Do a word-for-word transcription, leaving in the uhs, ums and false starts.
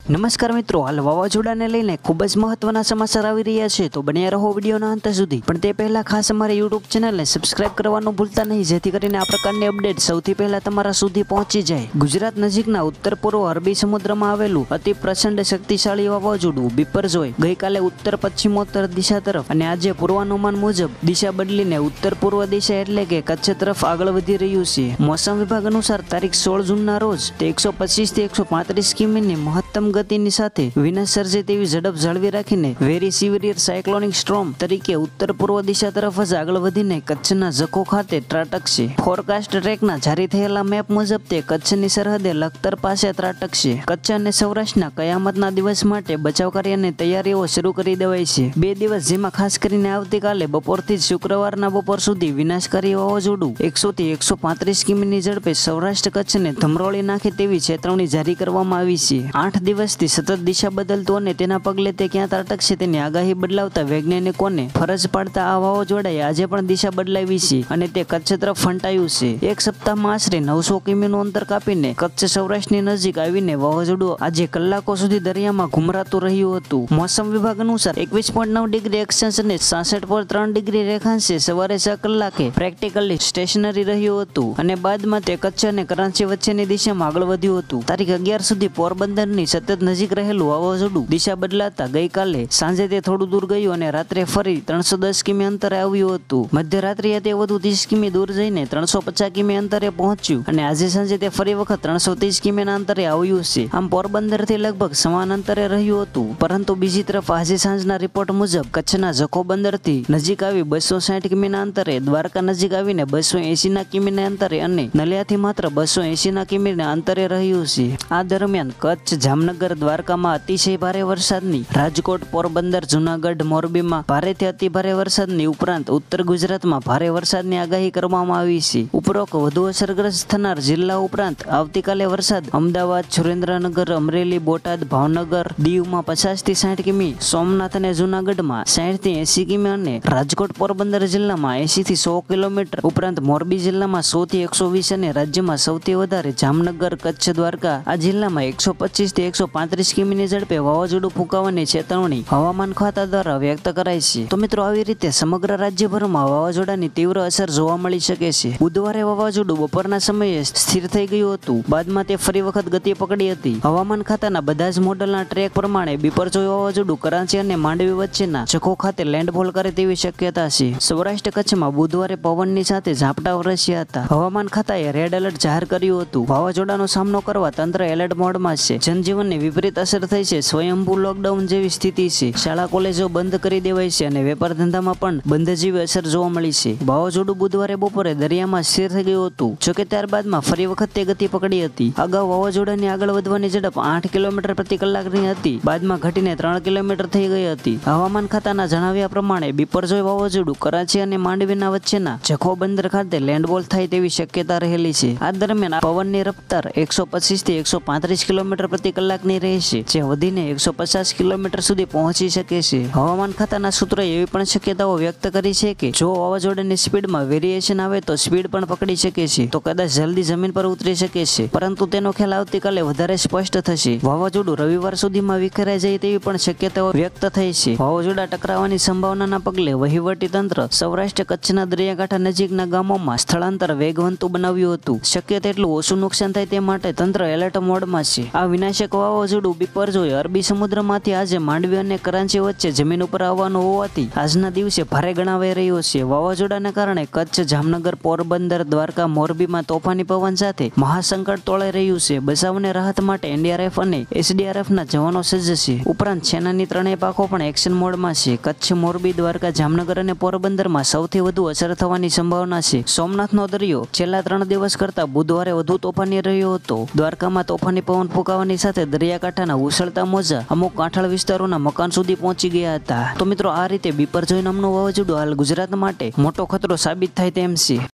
નમસ્કાર મિત્રો, હાલ વાવાઝોડાને લઈને ખૂબ જ મહત્વના સમાચાર આવી રહ્યા છે, તો બન્યા રહો વિડીયોના અંત સુધી। પણ તે પહેલા ખાસ અમારી યુટ્યુબ ચેનલને સબસ્ક્રાઇબ કરવાનું ભૂલતા નહીં, જેથી કરીને આ પ્રકારની અપડેટ સૌથી પહેલા તમારા સુધી પહોંચી જાય। ગુજરાત નજીકના ઉત્તર પૂર્વ અરબી સમુદ્રમાં આવેલું અતિ પ્રચંડ શક્તિશાળી વાવાઝોડું બિપરજોય ગઈકાલે ઉત્તર પશ્ચિમોત્તર દિશા તરફ અને આજે પૂર્વાનુમાન મુજબ દિશા બદલીને ઉત્તર પૂર્વ દિશા એટલે કે કચ્છ તરફ આગળ વધી રહ્યું છે। મોસમ વિભાગ અનુસાર તારીખ સોળ જૂનના રોજ તે એકસો પચીસ થી એકસો પાંત્રીસ કિમીની મહત્તમ ગતિની સાથે વિનાશ સર્જે તેવી ઝડપ જાળવી રાખીને વેરી સિવિયર સાયક્લોનિક સ્ટ્રોમ તરીકે ઉત્તર પૂર્વ દિશા તરફ જ આગળ વધીને કચ્છના જખો ખાતે ત્રાટકશે। ફોરકાસ્ટ ટ્રેકના જારી થયેલા મેપ મુજબ તે કચ્છની સરહદે લખતર પાસે ત્રાટકશે। કચ્છ અને સૌરાષ્ટ્રના કયામતના દિવસ માટે બચાવ કાર્યની તૈયારીઓ શરૂ કરી દેવાઈ છે। બે દિવસ જેમાં ખાસ કરીને આવતીકાલે બપોરથી જ શુક્રવારના બપોર સુધી વિનાશકારી વાવાઝોડું એકસો થી એકસો પાંત્રીસ કિમીની ઝડપે સૌરાષ્ટ્ર કચ્છને ધમરોળી નાખે તેવી ચેતવણી જારી કરવામાં આવી છે। આઠ દિવસથી સતત દિશા બદલતું અને તેના પગલે તે ક્યાં ત્રાટકશે તેની આગાહી બદલાવતા વૈજ્ઞાનિકોને ફરજ પાડતા આ વાવાઝોડાએ આજે પણ દિશા બદલાવી છે અને તે કચ્છ તરફ ફંટાયું છે। એક સપ્તાહમાં આશરે નવસો કિમીનું અંતર કાપીને કચ્છ સૌરાષ્ટ્રની નજીક આવીને વાવાઝોડું આજે કલાકો સુધી દરિયામાં ઘુમરાતું રહ્યું હતું। મોસમ વિભાગ અનુસાર એકવીસ પોઈન્ટ નવ ડિગ્રી અક્ષાંશ અને સાસઠ પોઈન્ટ ત્રણ ડિગ્રી રેખાંશે સવારે છ કલાકે પ્રેક્ટિકલી સ્ટેશનરી રહ્યું હતું અને બાદમાં તે કચ્છ અને કરાંચી વચ્ચેની દિશામાં આગળ વધ્યું હતું। તારીખ અગિયાર સુધી પોરબંદરની સતત નજીક રહેલું વાવાઝોડું દિશા બદલાતા ગઈકાલે સાંજે તે થોડું દૂર ગયું અને રાત્રે ફરી ત્રણસો દસ કિમી અંતરે આવ્યું હતું। મધ્યરાત્રિએ તે વધુ ત્રીસ કિમી દૂર જઈને ત્રણસો પચાસ કિમી અંતરે પહોંચ્યું અને આજે સાંજે તે ફરી વખત ત્રણસો ત્રીસ કિમીના અંતરે આવ્યું છે। આમ પોરબંદરથી લગભગ સમાન અંતરે રહ્યું હતું, પરંતુ બીજી તરફ આજે સાંજના રિપોર્ટ મુજબ કચ્છના જખો બંદરથી નજીક આવી બસો સાઠ કિમીના અંતરે, દ્વારકા નજીક આવીને બસો એંશીના કિમીના અંતરે અને નલિયાથી માત્ર બસો એંશીના કિમીના અંતરે રહ્યું છે। આ દરમિયાન કચ્છ, જામનગર, દ્વારકામાં અતિશય ભારે વરસાદની, રાજકોટ, પોરબંદર, જૂનાગઢ, મોરબીમાં ભારેથી અતિ ભારે વરસાદની ઉપરાંત ઉત્તર ગુજરાતમાં ભારે વરસાદની આગાહી કરવામાં આવી છે। ઉપરોક્ત વધુ અસરગ્રસ્ત થનાર જિલ્લા ઉપરાંત આવતીકાલે વરસાદ અમદાવાદ, સુરેન્દ્રનગર, અમરેલી, બોટાદ, ભાવનગર, દીવમાં પચાસ થી સાઠ કિમી, સોમનાથ અને જૂનાગઢમાં સાઠ થી એંશી કિમી અને રાજકોટ, પોરબંદર જિલ્લામાં એંશી થી સો કિલોમીટર ઉપરાંત મોરબી જિલ્લામાં સો થી એકસો વીસ અને રાજ્યમાં સૌથી વધારે જામનગર, કચ્છ, દ્વારકા આ જિલ્લામાં એકસો પચીસ થી એકસો પાંત્રીસ કિમીની ઝડપે વાવાઝોડું ફૂંકાવાની ચેતવણી હવામાન ખાતા દ્વારા વ્યક્ત કરાઈ છે। તો મિત્રો, આવી રીતે સમગ્ર રાજ્યભરમાં વાવાઝોડાની તીવ્ર અસર જોવા મળી શકે છે। બુધવારે વાવાઝોડું બપોરના સમયે સ્થિર થઈ ગયું હતું, બાદમાં તે ફરી વખત ગતિ પકડી હતી। હવામાન ખાતાના બધા જ મોડલના ટ્રેક પ્રમાણે બિપરજોય વાવાઝોડું કરાંચી અને માંડવી વચ્ચેના જખો ખાતે લેન્ડફોલ કરે તેવી શક્યતા છે। સૌરાષ્ટ્ર કચ્છમાં બુધવારે પવનની સાથે ઝાપટા વરસ્યા હતા। હવામાન ખાતાએ રેડ એલર્ટ જાહેર કર્યું હતું। વાવાઝોડાનો સામનો કરવા તંત્ર એલર્ટ મોડમાં છે। જનજીવનની વિપરીત અસર થઈ છે। સ્વયંભૂ લોકડાઉન જેવી સ્થિતિ છે। શાળા કોલેજો બંધ કરી દેવાઈ છે અને વેપાર ધંધામાં પણ બંધ જેવી અસર જોવા મળી છે। વાવાઝોડું બુધવારે બપોરે દરિયામાં સ્થિર થઈ ગયું હતું, જોકે ત્યારબાદમાં ફરી વખત તે ગતિ પકડી હતી। અગાઉ વાવાઝોડાની આગળ વધવાની ઝડપ આઠ કિલોમીટર પ્રતિ કલાકની હતી, બાદમાં ઘટીને ત્રણ કિલોમીટર થઈ ગઈ હતી। હવામાન ખાતાના જણાવ્યા પ્રમાણે બિપરજોય વાવાઝોડું કરાચી અને માંડવીના વચ્ચેના જખો બંદર ખાતે લેન્ડફોલ થાય તેવી શક્યતા રહેલી છે। આ દરમિયાન પવનની રફતાર એકસો પચીસ થી એકસો પાંત્રીસ કિલોમીટર પ્રતિ કલાકની રહેશે, જે વધીને એકસો પચાસ કિલોમીટર સુધી પહોંચી શકે છે। હવામાન ખાતાના સૂત્રોએ એવી પણ શક્યતાઓ વ્યક્ત કરી છે કે જો વાવાઝોડાની સ્પીડમાં વેરિએશન આવે તો સ્પીડ પણ પકડી શકે છે, તો કદાચ જલ્દી જમીન પર ઉતરી શકે છે, પરંતુ તેનો ખ્યાલ આવતીકાલે વધારે સ્પષ્ટ થશે। વાવાઝોડું રવિવાર સુધીમાં વિખેરાઈ જાય તેવી પણ શક્યતાઓ વ્યક્ત થઈ છે। વાવાઝોડા ટકરાવવાની સંભાવનાના પગલે વહીવટી તંત્ર સૌરાષ્ટ્ર કચ્છના દરિયાકાંઠા નજીકના ગામોમાં સ્થળાંતર વેગવંતું બનાવ્યું હતું। શક્ય તેટલું ઓછું નુકસાન થાય તે માટે તંત્ર એલર્ટ મોડમાં છે। આ વિનાશક વાવાઝોડું બિપરજોય અરબી સમુદ્રમાંથી આજે માંડવી અને કરાંચી વચ્ચે જમીન ઉપર આવવાનું હોવાથી આજના દિવસે ભારે ગણાવાઈ રહ્યો છે। વાવાઝોડાને કારણે કચ્છ, જામનગર, પોરબંદર, દ્વારકા, મોરબીમાં તોફાની પવન સાથે મહાસંકટ તોળાઈ રહ્યું છે। બચાવ અને રાહત માટે એનડીઆરએફ અને એસડીઆરએફના જવાનો સજ્જ છે। ઉપરાંત સેનાની ત્રણેય પાંખો પણ એક્શન મોડમાં છે। કચ્છ, મોરબી, દ્વારકા, જામનગર અને પોરબંદરમાં સૌથી વધુ અસર થવાની સંભાવના છે। સોમનાથનો દરિયો છેલ્લા ત્રણ દિવસ કરતા બુધવારે વધુ તોફાની રહ્યો હતો। દ્વારકામાં તોફાની પવન ફૂંકાવાની સાથે દરિયાકાંઠાના ઉછળતા મોજા અમુક કાંઠાળ વિસ્તારોના મકાન સુધી પહોંચી ગયા હતા। તો મિત્રો, આ રીતે બિપરજોય નામનું વાવાઝોડું હાલ ગુજરાત માટે મોટો ખતરો સાબિત થાય તેમ છે।